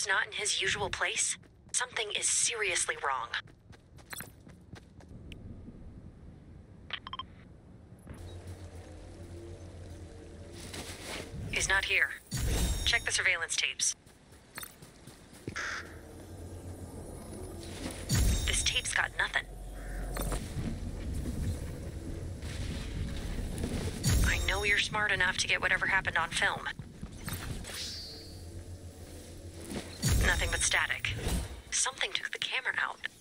tape's not in his usual place, something is seriously wrong. He's not here. Check the surveillance tapes. This tape's got nothing. I know you're smart enough to get whatever happened on film. Nothing but static. Something took the camera out.